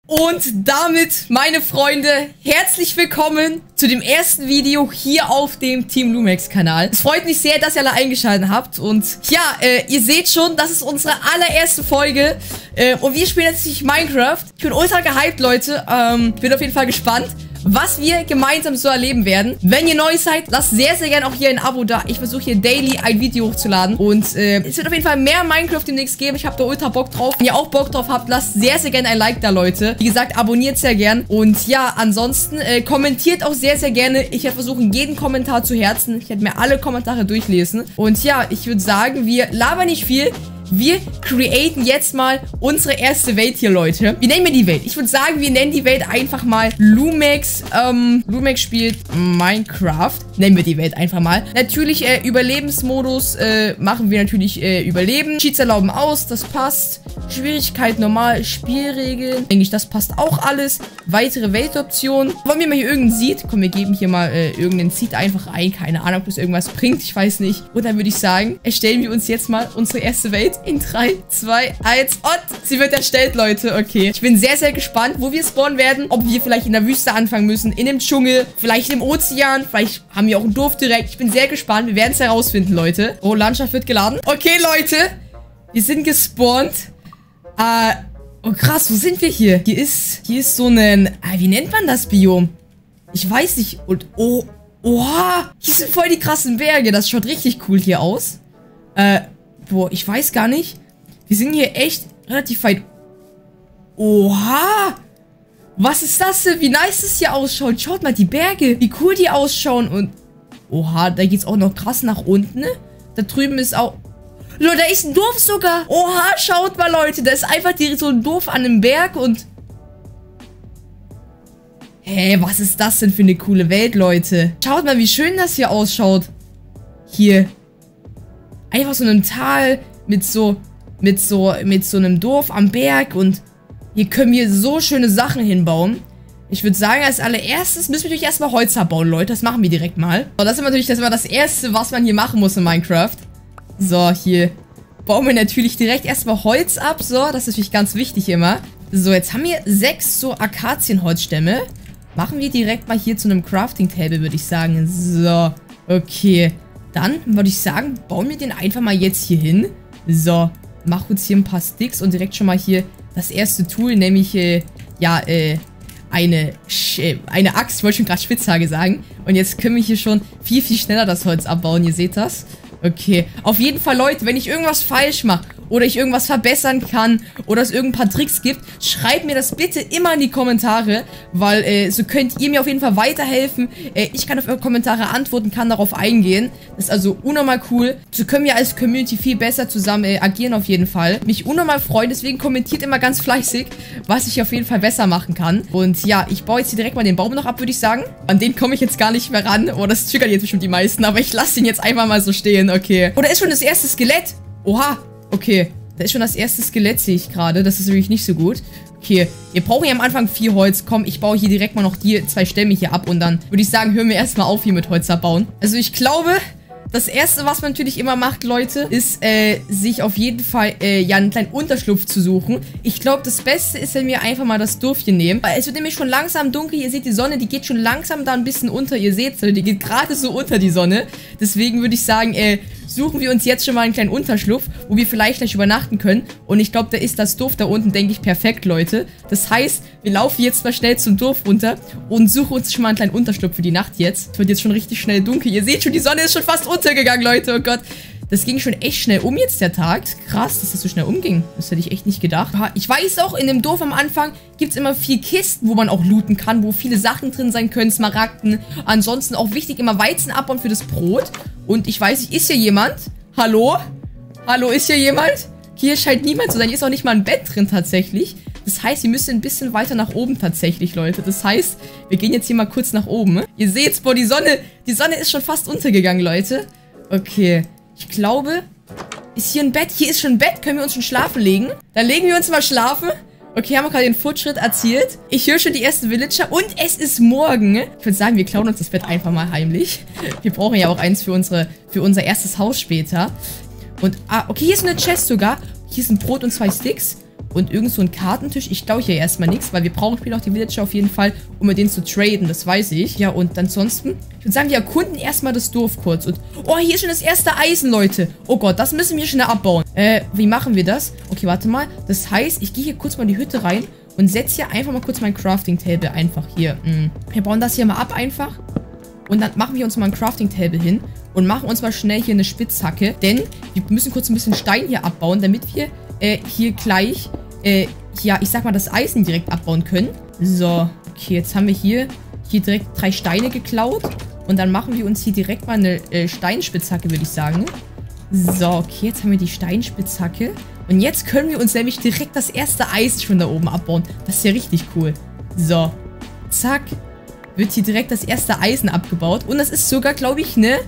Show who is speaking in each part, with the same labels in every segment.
Speaker 1: Und damit, meine Freunde, herzlich willkommen zu dem ersten Video hier auf dem Team Lumex Kanal. Es freut mich sehr, dass ihr alle eingeschaltet habt. Und ja, ihr seht schon, das ist unsere allererste Folge. Und wir spielen jetzt Minecraft. Ich bin ultra gehypt, Leute. Ich bin auf jeden Fall gespannt, was wir gemeinsam so erleben werden. Wenn ihr neu seid, lasst sehr, sehr gerne auch hier ein Abo da. Ich versuche hier daily ein Video hochzuladen. Und es wird auf jeden Fall mehr Minecraft demnächst geben. Ich habe da ultra Bock drauf. Wenn ihr auch Bock drauf habt, lasst sehr, sehr gerne ein Like da, Leute. Wie gesagt, abonniert sehr gern. Und ja, ansonsten kommentiert auch sehr, sehr gerne. Ich werde versuchen, jeden Kommentar zu herzen. Ich werde mir alle Kommentare durchlesen. Und ja, ich würde sagen, wir labern nicht viel. Wir createn jetzt mal unsere erste Welt hier, Leute. Wie nennen wir die Welt? Ich würde sagen, wir nennen die Welt einfach mal Lumex. Lumex spielt Minecraft. Nennen wir die Welt einfach mal. Natürlich, Überlebensmodus machen wir natürlich Überleben. Cheats erlauben aus, das passt. Schwierigkeit normal, Spielregeln. Denke ich, das passt auch alles. Weitere Weltoptionen. Wollen wir mal hier irgendeinen Seed? Komm, wir geben hier mal irgendeinen Seed einfach ein. Keine Ahnung, ob das irgendwas bringt. Ich weiß nicht. Und dann würde ich sagen, erstellen wir uns jetzt mal unsere erste Welt. In 3, 2, 1 und sie wird erstellt, Leute. Okay. Ich bin sehr, sehr gespannt, wo wir spawnen werden. Ob wir vielleicht in der Wüste anfangen müssen, in dem Dschungel, vielleicht im Ozean. Vielleicht haben wir auch ein Dorf direkt. Ich bin sehr gespannt. Wir werden es herausfinden, Leute. Oh, Landschaft wird geladen. Okay, Leute. Wir sind gespawnt. Oh, krass. Wo sind wir hier? Hier ist so ein... wie nennt man das Biom? Ich weiß nicht. Und, oh, oha. Hier sind voll die krassen Berge. Das schaut richtig cool hier aus. Boah, ich weiß gar nicht. Wir sind hier echt relativ weit. Oha! Was ist das denn? Wie nice das hier ausschaut. Schaut mal, die Berge. Wie cool die ausschauen. Und oha, da geht's auch noch krass nach unten. Da drüben ist auch... Leute, da ist ein Dorf sogar. Oha, schaut mal, Leute. Da ist einfach direkt so ein Dorf an einem Berg und... Hä, was ist das denn für eine coole Welt, Leute? Schaut mal, wie schön das hier ausschaut. Hier. Einfach so einem Tal mit so einem Dorf am Berg und hier können wir so schöne Sachen hinbauen. Ich würde sagen, als allererstes müssen wir natürlich erstmal Holz abbauen, Leute. Das machen wir direkt mal. So, das ist natürlich das Erste, was man hier machen muss in Minecraft. So, hier bauen wir natürlich direkt erstmal Holz ab. So, das ist natürlich ganz wichtig immer. So, jetzt haben wir 6 so Akazienholzstämme. Machen wir direkt mal hier zu einem Crafting-Table, würde ich sagen. So, okay. Dann würde ich sagen, bauen wir den einfach mal jetzt hier hin. So, mach uns hier ein paar Sticks und direkt schon mal hier das erste Tool, nämlich, eine Axt, wollte ich schon gerade Spitzhacke sagen. Und jetzt können wir hier schon viel, viel schneller das Holz abbauen, ihr seht das. Okay, auf jeden Fall, Leute, wenn ich irgendwas falsch mache oder ich irgendwas verbessern kann oder es irgendein paar Tricks gibt, schreibt mir das bitte immer in die Kommentare, weil so könnt ihr mir auf jeden Fall weiterhelfen. Ich kann auf eure Kommentare antworten, kann darauf eingehen. Das ist also unnormal cool. So können wir als Community viel besser zusammen agieren auf jeden Fall. Mich unnormal freuen, deswegen kommentiert immer ganz fleißig, was ich auf jeden Fall besser machen kann. Und ja, ich baue jetzt hier direkt mal den Baum noch ab, würde ich sagen. An den komme ich jetzt gar nicht mehr ran. Oh, das triggert jetzt bestimmt die meisten, aber ich lasse ihn jetzt einfach mal so stehen, okay. Oh, da ist schon das erste Skelett. Oha. Okay, da ist schon das erste Skelett, sehe ich gerade. Das ist wirklich nicht so gut. Okay, wir brauchen ja am Anfang 4 Holz. Komm, ich baue hier direkt mal noch die 2 Stämme hier ab. Und dann würde ich sagen, hören wir erstmal auf hier mit Holz abbauen. Also ich glaube, das Erste, was man natürlich immer macht, Leute, ist, sich auf jeden Fall, ja, einen kleinen Unterschlupf zu suchen. Ich glaube, das Beste ist, wenn wir einfach mal das Dorfchen nehmen. Weil es wird nämlich schon langsam dunkel. Ihr seht, die Sonne, die geht schon langsam da ein bisschen unter. Ihr seht, die geht gerade so unter die Sonne. Deswegen würde ich sagen, suchen wir uns jetzt schon mal einen kleinen Unterschlupf, wo wir vielleicht gleich übernachten können. Und ich glaube, da ist das Dorf da unten, denke ich, perfekt, Leute. Das heißt, wir laufen jetzt mal schnell zum Dorf runter und suchen uns schon mal einen kleinen Unterschlupf für die Nacht jetzt. Es wird jetzt schon richtig schnell dunkel. Ihr seht schon, die Sonne ist schon fast untergegangen, Leute. Oh Gott. Das ging schon echt schnell um jetzt, der Tag. Krass, dass das so schnell umging. Das hätte ich echt nicht gedacht. Ich weiß auch, in dem Dorf am Anfang gibt es immer 4 Kisten, wo man auch looten kann, wo viele Sachen drin sein können, Smaragden. Ansonsten auch wichtig, immer Weizen abbauen für das Brot. Und ich weiß nicht, ist hier jemand? Hallo? Hallo, ist hier jemand? Hier scheint niemand zu sein. Hier ist auch nicht mal ein Bett drin tatsächlich. Das heißt, wir müssen ein bisschen weiter nach oben tatsächlich, Leute. Das heißt, wir gehen jetzt hier mal kurz nach oben. Ihr seht's, boah, die Sonne ist schon fast untergegangen, Leute. Okay. Ich glaube, ist hier ein Bett? Hier ist schon ein Bett. Können wir uns schon schlafen legen? Dann legen wir uns mal schlafen. Okay, haben wir gerade den Fortschritt erzielt. Ich höre schon die ersten Villager und es ist morgen. Ich würde sagen, wir klauen uns das Bett einfach mal heimlich. Wir brauchen ja auch eins für unser erstes Haus später. Und, okay, hier ist eine Chest sogar. Hier ist ein Brot und 2 Sticks. Und irgend so ein Kartentisch. Ich glaube hier erstmal nichts, weil wir brauchen später noch die Villager auf jeden Fall, um mit denen zu traden. Das weiß ich. Ja, und ansonsten, ich würde sagen, wir erkunden erstmal das Dorf kurz. Und, oh, hier ist schon das erste Eisen, Leute. Oh Gott, das müssen wir schnell abbauen. Wie machen wir das? Okay, warte mal. Das heißt, ich gehe hier kurz mal in die Hütte rein und setze hier einfach mal kurz mein Crafting-Table einfach hier. Wir bauen das hier mal ab einfach. Und dann machen wir uns mal ein Crafting-Table hin und machen uns mal schnell hier eine Spitzhacke. Denn wir müssen kurz ein bisschen Stein hier abbauen, damit wir hier gleich, ja, ich sag mal, das Eisen direkt abbauen können. So, okay, jetzt haben wir hier direkt 3 Steine geklaut. Und dann machen wir uns hier direkt mal eine Steinspitzhacke, würde ich sagen. So, okay, jetzt haben wir die Steinspitzhacke. Und jetzt können wir uns nämlich direkt das erste Eisen schon da oben abbauen. Das ist ja richtig cool. So, zack. Wird hier direkt das erste Eisen abgebaut. Und das ist sogar, glaube ich, eine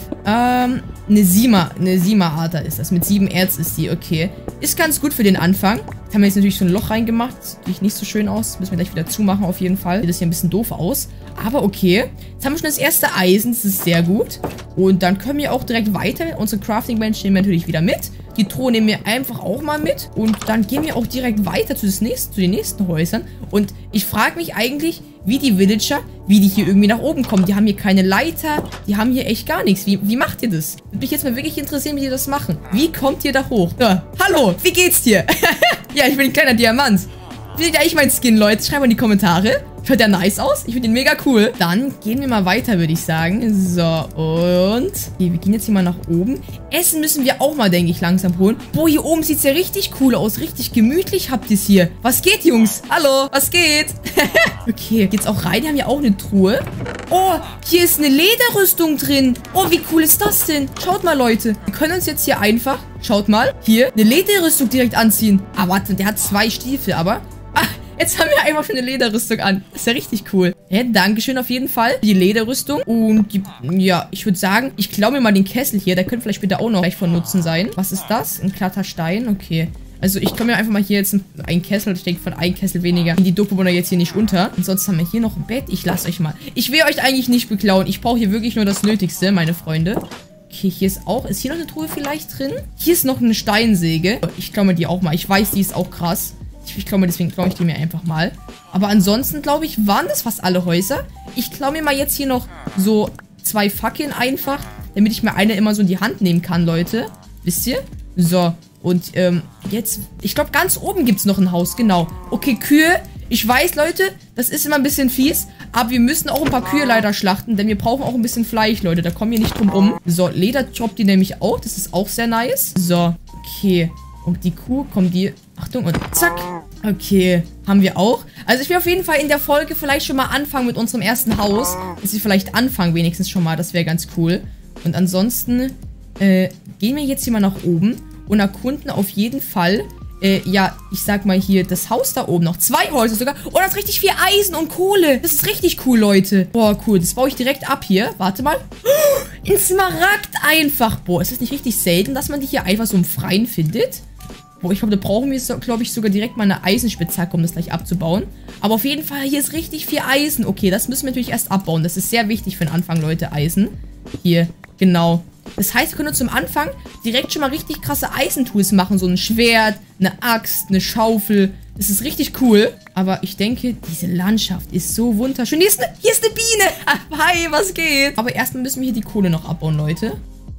Speaker 1: Siemer-Ader ist das. Mit 7 Erz ist die, okay. Ist ganz gut für den Anfang. Jetzt haben wir jetzt natürlich so ein Loch reingemacht. Sieht natürlich nicht so schön aus. Müssen wir gleich wieder zumachen auf jeden Fall. Sieht das hier ein bisschen doof aus. Aber okay. Jetzt haben wir schon das erste Eisen. Das ist sehr gut. Und dann können wir auch direkt weiter. Unsere Crafting-Bench nehmen wir natürlich wieder mit. Die Truhe nehmen wir einfach auch mal mit. Und dann gehen wir auch direkt weiter zu den nächsten Häusern. Und ich frage mich eigentlich, wie die Villager, wie die hier irgendwie nach oben kommen. Die haben hier keine Leiter. Die haben hier echt gar nichts. Wie macht ihr das? Würde mich jetzt mal wirklich interessieren, wie die das machen. Wie kommt ihr da hoch? Ja. Hallo, wie geht's dir? Ja, ich bin ein kleiner Diamant. Wie sieht eigentlich mein Skin, Leute? Schreibt mal in die Kommentare. Schaut der nice aus? Ich finde ihn mega cool. Dann gehen wir mal weiter, würde ich sagen. So, und... Okay, wir gehen jetzt hier mal nach oben. Essen müssen wir auch mal, denke ich, langsam holen. Boah, hier oben sieht es ja richtig cool aus. Richtig gemütlich habt ihr es hier. Was geht, Jungs? Hallo, was geht? Okay, geht's auch rein? Wir haben ja auch eine Truhe. Oh, hier ist eine Lederrüstung drin. Oh, wie cool ist das denn? Schaut mal, Leute. Wir können uns jetzt hier einfach... Schaut mal, hier eine Lederrüstung direkt anziehen. Ah, warte, der hat 2 Stiefel, aber... Jetzt haben wir einfach schon eine Lederrüstung an. Das ist ja richtig cool. Ja, dankeschön auf jeden Fall. Die Lederrüstung. Und die, ja, ich würde sagen, ich klaue mir mal den Kessel hier. Der könnte vielleicht später auch noch gleich von Nutzen sein. Was ist das? Ein glatter Stein? Okay. Also ich komme mir einfach mal hier jetzt einen Kessel. Ich denke, von einem Kessel weniger. Die Doppelbewohner jetzt hier nicht unter. Und sonst haben wir hier noch ein Bett. Ich lasse euch mal. Ich will euch eigentlich nicht beklauen. Ich brauche hier wirklich nur das Nötigste, meine Freunde. Okay, hier ist auch... Ist hier noch eine Truhe vielleicht drin? Hier ist noch eine Steinsäge. Ich klaue mir die auch mal. Ich weiß, die ist auch krass. Ich glaube, deswegen klaue ich die mir einfach mal. Aber ansonsten, glaube ich, waren das fast alle Häuser. Ich klaue mir mal jetzt hier noch so 2 Fackeln einfach, damit ich mir eine immer so in die Hand nehmen kann, Leute. Wisst ihr? So, und jetzt... Ich glaube, ganz oben gibt es noch ein Haus, genau. Okay, Kühe. Ich weiß, Leute, das ist immer ein bisschen fies, aber wir müssen auch ein paar Kühe leider schlachten, denn wir brauchen auch ein bisschen Fleisch, Leute. Da kommen wir nicht drum rum. So, Leder droppt die nämlich auch. Das ist auch sehr nice. So, okay. Und die Kuh, kommt die... Achtung, und zack. Okay, haben wir auch. Also ich will auf jeden Fall in der Folge vielleicht schon mal anfangen mit unserem ersten Haus. Dass wir vielleicht anfangen wenigstens schon mal. Das wäre ganz cool. Und ansonsten gehen wir jetzt hier mal nach oben und erkunden auf jeden Fall, ja, ich sag mal hier, das Haus da oben noch. 2 Häuser sogar. Oh, da ist richtig viel Eisen und Kohle. Das ist richtig cool, Leute. Boah, cool. Das baue ich direkt ab hier. Warte mal. Oh, ein Smaragd einfach. Boah, ist das nicht richtig selten, dass man die hier einfach so im Freien findet? Boah, ich glaube, da brauchen wir, so, glaube ich, sogar direkt mal eine Eisenspitzhacke, um das gleich abzubauen. Aber auf jeden Fall, hier ist richtig viel Eisen. Okay, das müssen wir natürlich erst abbauen. Das ist sehr wichtig für den Anfang, Leute, Eisen. Hier, genau. Das heißt, wir können uns zum Anfang direkt schon mal richtig krasse Eisentools machen. So ein Schwert, eine Axt, eine Schaufel. Das ist richtig cool. Aber ich denke, diese Landschaft ist so wunderschön. Hier ist eine Biene. Hi, was geht? Aber erstmal müssen wir hier die Kohle noch abbauen, Leute.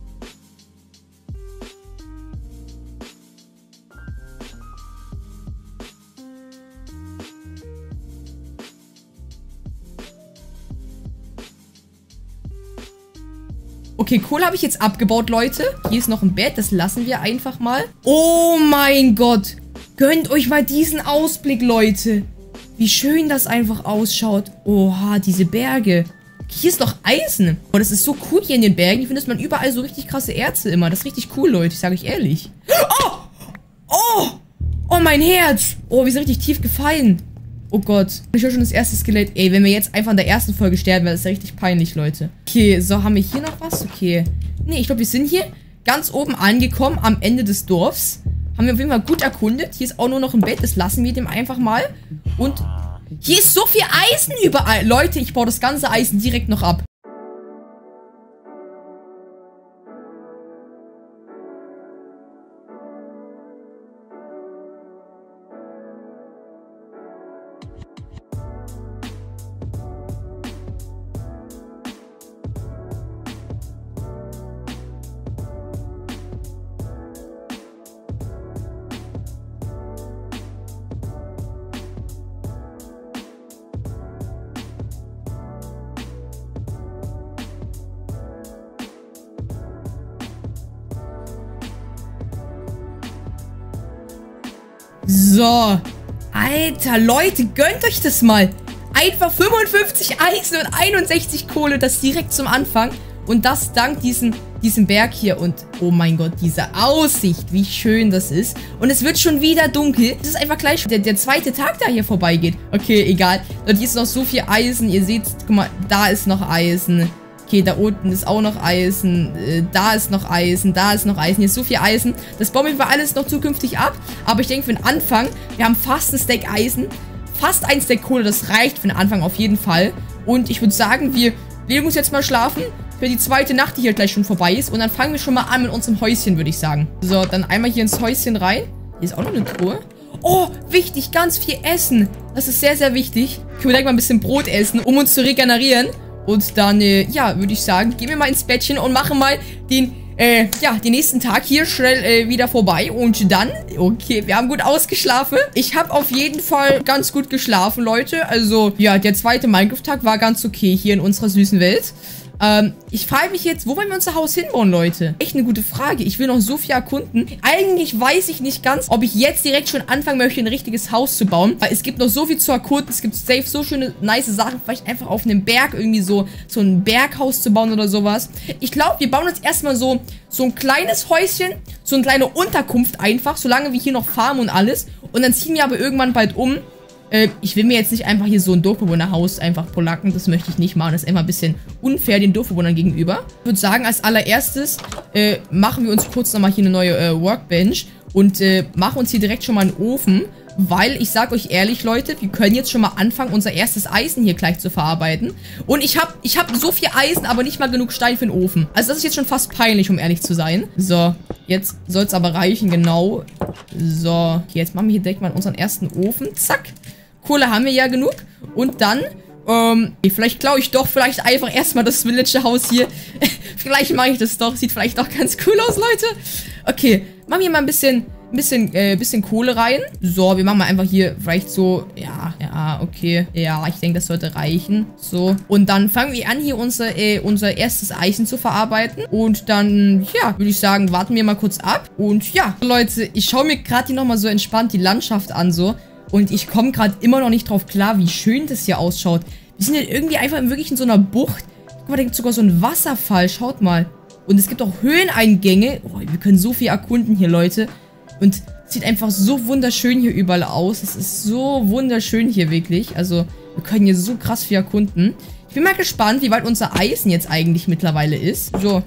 Speaker 1: Okay, Kohle habe ich jetzt abgebaut, Leute. Hier ist noch ein Bett, das lassen wir einfach mal. Oh mein Gott. Gönnt euch mal diesen Ausblick, Leute. Wie schön das einfach ausschaut. Oha, diese Berge. Hier ist noch Eisen. Oh, das ist so cool hier in den Bergen. Hier findet man überall so richtig krasse Erze immer. Das ist richtig cool, Leute. Ich sage euch ehrlich. Oh! Oh! Oh, mein Herz. Oh, wir sind richtig tief gefallen. Oh Gott. Ich höre schon das erste Skelett. Ey, wenn wir jetzt einfach in der ersten Folge sterben, wäre das ja richtig peinlich, Leute. Okay, so, haben wir hier noch was? Okay. Nee, ich glaube, wir sind hier ganz oben angekommen, am Ende des Dorfs. Haben wir auf jeden Fall gut erkundet. Hier ist auch nur noch ein Bett. Das lassen wir dem einfach mal. Und hier ist so viel Eisen überall. Leute, ich baue das ganze Eisen direkt noch ab. So. Alter, Leute, gönnt euch das mal. Einfach 55 Eisen und 61 Kohle, das direkt zum Anfang. Und das dank diesem Berg hier. Und oh mein Gott, diese Aussicht, wie schön das ist. Und es wird schon wieder dunkel. Es ist einfach gleich der zweite Tag, der hier vorbeigeht. Okay, egal. Dort ist noch so viel Eisen. Ihr seht, guck mal, da ist noch Eisen. Okay, da unten ist auch noch Eisen. Da ist noch Eisen. Da ist noch Eisen. Hier ist so viel Eisen. Das bauen wir alles noch zukünftig ab. Aber ich denke, für den Anfang, wir haben fast ein Stack Eisen. Fast ein Stack Kohle. Das reicht für den Anfang auf jeden Fall. Und ich würde sagen, wir legen uns jetzt mal schlafen. Für die zweite Nacht, die hier gleich schon vorbei ist. Und dann fangen wir schon mal an mit unserem Häuschen, würde ich sagen. So, dann einmal hier ins Häuschen rein. Hier ist auch noch eine Truhe. Oh, wichtig, ganz viel Essen. Das ist sehr, sehr wichtig. Können wir direkt mal ein bisschen Brot essen, um uns zu regenerieren. Und dann, ja, würde ich sagen, gehen wir mal ins Bettchen und machen mal den nächsten Tag hier schnell wieder vorbei. Und dann, okay, wir haben gut ausgeschlafen. Ich habe auf jeden Fall ganz gut geschlafen, Leute. Also, ja, der zweite Minecraft-Tag war ganz okay hier in unserer süßen Welt. Ich frage mich jetzt, wo wollen wir unser Haus hinbauen, Leute? Echt eine gute Frage. Ich will noch so viel erkunden. Eigentlich weiß ich nicht ganz, ob ich jetzt direkt schon anfangen möchte, ein richtiges Haus zu bauen. Weil es gibt noch so viel zu erkunden. Es gibt safe so schöne, nice Sachen. Vielleicht einfach auf einem Berg irgendwie so ein Berghaus zu bauen oder sowas. Ich glaube, wir bauen uns erstmal so ein kleines Häuschen, so eine kleine Unterkunft einfach, solange wir hier noch farmen und alles. Und dann ziehen wir aber irgendwann bald um. Ich will mir jetzt nicht einfach hier so ein Dorfbewohnerhaus einfach polacken. Das möchte ich nicht machen. Das ist einfach ein bisschen unfair den Dorfbewohnern gegenüber. Ich würde sagen, als allererstes machen wir uns kurz nochmal hier eine neue Workbench. Und machen uns hier direkt schon mal einen Ofen. Weil, ich sag euch ehrlich, Leute, wir können jetzt schon mal anfangen, unser erstes Eisen hier gleich zu verarbeiten. Und ich hab so viel Eisen, aber nicht mal genug Stein für den Ofen. Also das ist jetzt schon fast peinlich, um ehrlich zu sein. So, jetzt soll es aber reichen, genau. So, okay, jetzt machen wir hier direkt mal unseren ersten Ofen. Zack. Kohle haben wir ja genug. Und dann, vielleicht klaue ich doch vielleicht einfach erstmal das Villager-Haus hier. Vielleicht mache ich das doch. Sieht vielleicht doch ganz cool aus, Leute. Okay, machen wir mal ein bisschen Kohle rein. So, wir machen mal einfach hier vielleicht so, ja, okay. Ja, ich denke, das sollte reichen. So, und dann fangen wir an, hier unser erstes Eisen zu verarbeiten. Und dann, ja, würde ich sagen, warten wir mal kurz ab. Und ja, Leute, ich schaue mir gerade hier nochmal so entspannt die Landschaft an, so. Und ich komme gerade immer noch nicht drauf klar, wie schön das hier ausschaut. Wir sind ja irgendwie einfach wirklich in so einer Bucht. Guck mal, da gibt es sogar so einen Wasserfall. Schaut mal. Und es gibt auch Höhleneingänge. Oh, wir können so viel erkunden hier, Leute. Und es sieht einfach so wunderschön hier überall aus. Es ist so wunderschön hier wirklich. Also, wir können hier so krass viel erkunden. Ich bin mal gespannt, wie weit unser Eisen jetzt eigentlich mittlerweile ist. So.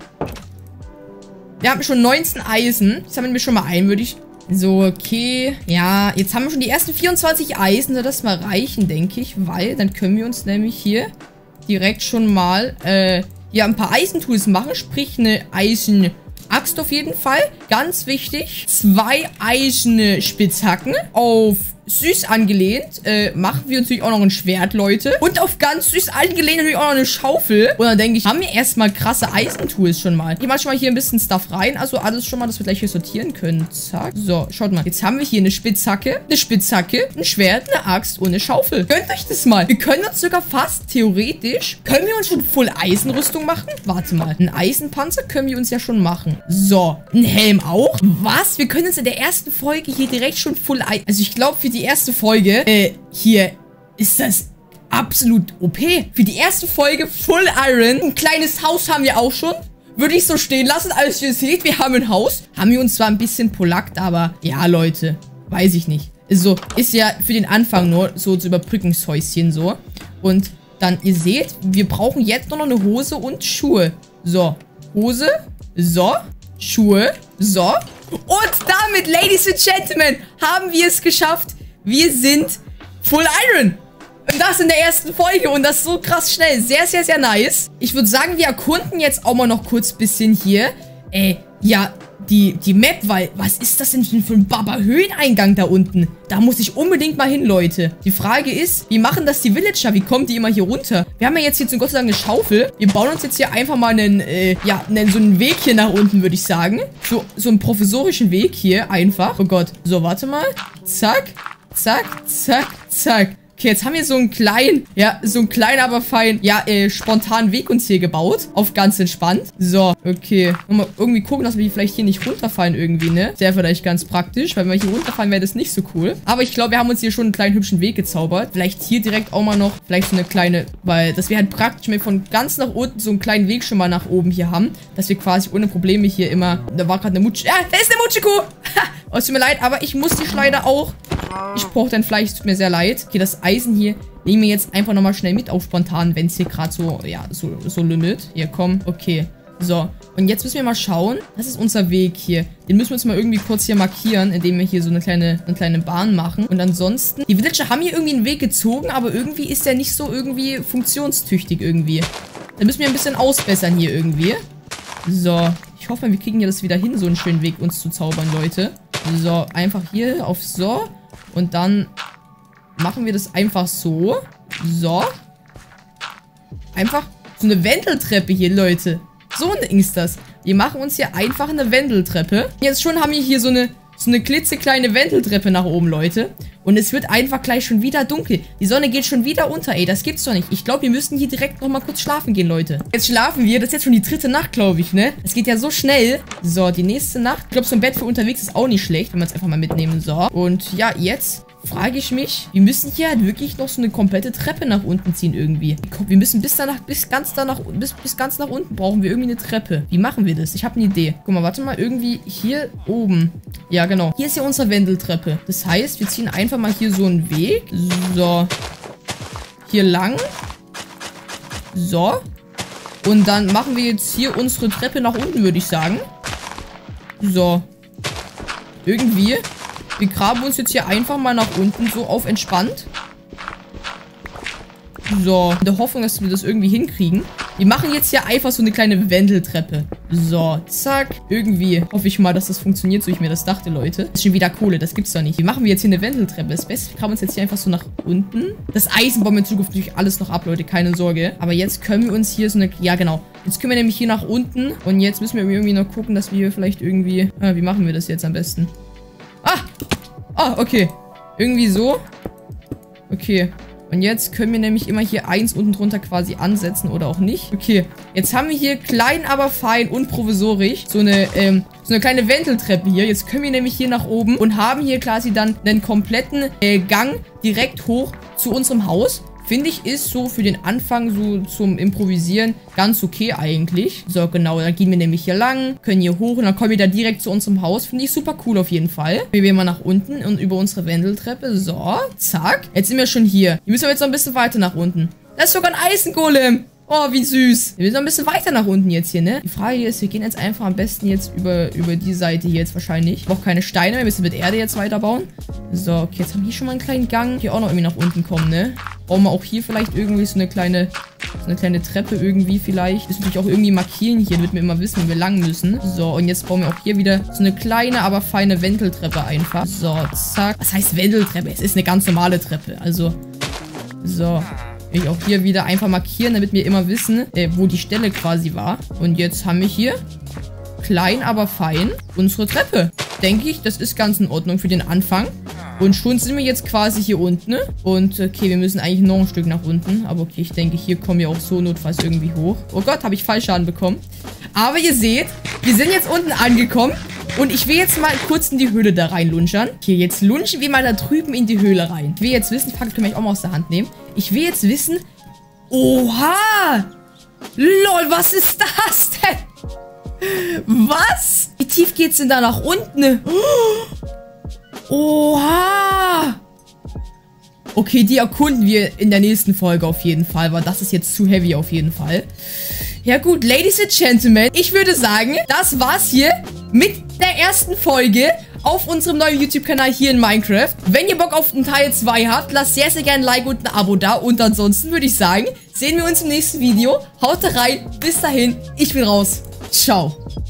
Speaker 1: Wir haben schon 19 Eisen. Das sammeln wir schon mal ein, würde ich... So, okay. Ja, jetzt haben wir schon die ersten 24 Eisen. Soll das mal reichen, denke ich. Weil dann können wir uns nämlich hier direkt schon mal ja, ein paar Eisentools machen. Sprich, eine Eisenaxt auf jeden Fall. Ganz wichtig. 2 eiserne Spitzhacken auf süß angelehnt. Machen wir natürlich auch noch ein Schwert, Leute. Und auf ganz süß angelehnt natürlich auch noch eine Schaufel. Und dann denke ich, haben wir erstmal krasse Eisentools schon mal. Ich mache schon mal hier ein bisschen Stuff rein. Also alles schon mal, dass wir gleich hier sortieren können. Zack. So, schaut mal. Jetzt haben wir hier eine Spitzhacke, ein Schwert, eine Axt und eine Schaufel. Gönnt euch das mal. Wir können uns sogar fast theoretisch, können wir uns schon Full Eisenrüstung machen? Warte mal. Ein Eisenpanzer können wir uns ja schon machen. So. Ein Helm auch? Was? Wir können uns in der ersten Folge hier direkt schon Full Eisen... Also ich glaube, für die erste Folge, hier ist das absolut OP. Für die erste Folge Full Iron. Ein kleines Haus haben wir auch schon. Würde ich so stehen lassen. Als ihr seht, wir haben ein Haus. Haben wir uns zwar ein bisschen polackt, aber ja, Leute, weiß ich nicht. So, ist ja für den Anfang nur so das Überbrückungshäuschen so. Und dann, ihr seht, wir brauchen jetzt nur noch eine Hose und Schuhe. So, Hose, so, Schuhe, so. Und damit, Ladies and Gentlemen, haben wir es geschafft. Wir sind Full Iron. Und das in der ersten Folge. Und das so krass schnell. Sehr, sehr, sehr nice. Ich würde sagen, wir erkunden jetzt auch mal noch kurz ein bisschen hier. Ja, die Map, weil, was ist das denn für ein Baba-Höheneingang da unten? Da muss ich unbedingt mal hin, Leute. Die Frage ist, wie machen das die Villager? Wie kommen die immer hier runter? Wir haben ja jetzt hier zum Gott sei Dank eine Schaufel. Wir bauen uns jetzt hier einfach mal einen, so einen Weg hier nach unten, würde ich sagen. So einen provisorischen Weg hier einfach. Oh Gott. So, warte mal. Zack, zack, zack, zack. Okay, jetzt haben wir so einen kleinen, aber fein, spontanen Weg uns hier gebaut. Auf ganz entspannt. So, okay. Mal irgendwie gucken, dass wir hier vielleicht hier nicht runterfallen irgendwie, ne? Wäre vielleicht ganz praktisch, weil wenn wir hier runterfallen, wäre das nicht so cool. Aber ich glaube, wir haben uns hier schon einen kleinen hübschen Weg gezaubert. Vielleicht hier direkt auch mal noch, vielleicht so eine kleine, weil das wäre halt praktisch, wenn wir von ganz nach unten so einen kleinen Weg schon mal nach oben hier haben, dass wir quasi ohne Probleme hier immer, da war gerade eine Mutsche, da ist eine Mutschekuh! Oh, es tut mir leid, aber ich muss dich leider auch. Ich brauche dein Fleisch, es tut mir sehr leid. Okay, das Eisen hier nehmen wir jetzt einfach nochmal schnell mit auf spontan, wenn es hier gerade so, so lümmelt. Hier, komm, okay. So, und jetzt müssen wir mal schauen. Das ist unser Weg hier. Den müssen wir uns mal irgendwie kurz hier markieren, indem wir hier so eine kleine Bahn machen. Und ansonsten, die Villager haben hier irgendwie einen Weg gezogen, aber irgendwie ist der nicht so irgendwie funktionstüchtig irgendwie. Da müssen wir ein bisschen ausbessern hier irgendwie. So, ich hoffe, wir kriegen hier das wieder hin, so einen schönen Weg uns zu zaubern, Leute. So, einfach hier auf so. Und dann machen wir das einfach so. So. Einfach so eine Wendeltreppe hier, Leute. So ein Ding ist das. Wir machen uns hier einfach eine Wendeltreppe. Jetzt schon haben wir hier so eine klitzekleine Wendeltreppe nach oben, Leute. Und es wird einfach gleich schon wieder dunkel. Die Sonne geht schon wieder unter, ey. Das gibt's doch nicht. Ich glaube, wir müssen hier direkt nochmal kurz schlafen gehen, Leute. Jetzt schlafen wir. Das ist jetzt schon die 3. Nacht, glaube ich, ne? Es geht ja so schnell. So, die nächste Nacht. Ich glaube, so ein Bett für unterwegs ist auch nicht schlecht, wenn wir es einfach mal mitnehmen. So. Und ja, jetzt frage ich mich, wir müssen hier halt wirklich noch so eine komplette Treppe nach unten ziehen irgendwie. Wir müssen bis ganz nach unten brauchen wir irgendwie eine Treppe. Wie machen wir das? Ich habe eine Idee. Guck mal, warte mal, irgendwie hier oben. Ja, genau. Hier ist ja unsere Wendeltreppe. Das heißt, wir ziehen einfach mal hier so einen Weg. So. Hier lang. So. Und dann machen wir jetzt hier unsere Treppe nach unten, würde ich sagen. So. Irgendwie. Wir graben uns jetzt hier einfach mal nach unten, so auf entspannt. So, in der Hoffnung, dass wir das irgendwie hinkriegen. Wir machen jetzt hier einfach so eine kleine Wendeltreppe. So, zack. Irgendwie hoffe ich mal, dass das funktioniert, so ich mir das dachte, Leute. Das ist schon wieder Kohle, das gibt's doch nicht. Wie machen wir jetzt hier eine Wendeltreppe? Das Beste, wir graben uns jetzt hier einfach so nach unten. Das Eisen bauen wir in Zukunft natürlich alles noch ab, Leute, keine Sorge. Aber jetzt können wir uns hier so eine, ja genau. Jetzt können wir nämlich hier nach unten. Und jetzt müssen wir irgendwie noch gucken, dass wir hier vielleicht irgendwie, wie machen wir das jetzt am besten? Okay. Irgendwie so. Okay. Und jetzt können wir nämlich immer hier eins unten drunter quasi ansetzen oder auch nicht. Okay. Jetzt haben wir hier klein, aber fein und provisorisch so eine kleine Wendeltreppe hier. Jetzt können wir nämlich hier nach oben und haben hier quasi dann einen kompletten Gang direkt hoch zu unserem Haus. Finde ich, ist so für den Anfang so zum Improvisieren ganz okay eigentlich. So, genau, dann gehen wir nämlich hier lang, können hier hoch und dann kommen wir da direkt zu unserem Haus. Finde ich super cool auf jeden Fall. Wir gehen mal nach unten und über unsere Wendeltreppe. So, zack. Jetzt sind wir schon hier. Wir müssen aber jetzt noch ein bisschen weiter nach unten. Da ist sogar ein Eisengolem. Oh, wie süß. Wir müssen noch ein bisschen weiter nach unten jetzt hier, ne? Die Frage hier ist, wir gehen jetzt einfach am besten jetzt über die Seite hier jetzt wahrscheinlich. Ich brauche keine Steine mehr, wir müssen mit Erde jetzt weiterbauen. So, okay, jetzt haben wir hier schon mal einen kleinen Gang. Hier auch noch irgendwie nach unten kommen, ne? Brauchen wir auch hier vielleicht irgendwie so eine kleine Treppe irgendwie vielleicht. Das muss ich auch irgendwie markieren hier, damit wir immer wissen, wo wir lang müssen. So, und jetzt bauen wir auch hier wieder so eine kleine, aber feine Wendeltreppe einfach. So, zack. Was heißt Wendeltreppe? Es ist eine ganz normale Treppe, also. So. Ich auch hier wieder einfach markieren, damit wir immer wissen, wo die Stelle quasi war. Und jetzt haben wir hier, klein aber fein, unsere Treppe. Denke ich, das ist ganz in Ordnung für den Anfang. Und schon sind wir jetzt quasi hier unten. Ne? Und okay, wir müssen eigentlich noch ein Stück nach unten. Aber okay, ich denke, hier kommen wir auch so notfalls irgendwie hoch. Oh Gott, habe ich Fallschaden bekommen. Aber ihr seht, wir sind jetzt unten angekommen. Und ich will jetzt mal kurz in die Höhle da rein lunchern. Okay, jetzt lunchen wir mal da drüben in die Höhle rein. Ich will jetzt wissen, die Fackel können wir auch mal aus der Hand nehmen. Ich will jetzt wissen... Oha! Lol, was ist das denn? Was? Wie tief geht's denn da nach unten? Oha! Okay, die erkunden wir in der nächsten Folge auf jeden Fall, weil das ist jetzt zu heavy auf jeden Fall. Ja gut, Ladies and Gentlemen, ich würde sagen, das war's hier mit der ersten Folge auf unserem neuen YouTube-Kanal hier in Minecraft. Wenn ihr Bock auf einen Teil 2 habt, lasst sehr, sehr gerne ein Like und ein Abo da. Und ansonsten würde ich sagen, sehen wir uns im nächsten Video. Haut rein, bis dahin, ich bin raus. Ciao.